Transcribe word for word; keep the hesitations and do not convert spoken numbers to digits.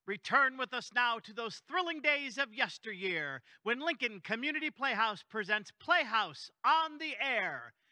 Return with us now to those thrilling days of yesteryear when Lincoln Community Playhouse presents Playhouse on the Air.